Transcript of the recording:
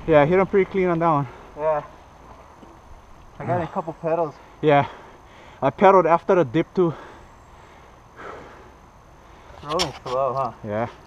Yeah, hit him pretty clean on that one. Yeah. I got a couple pedals. Yeah. I pedaled after the dip too. Rolling slow, huh? Yeah.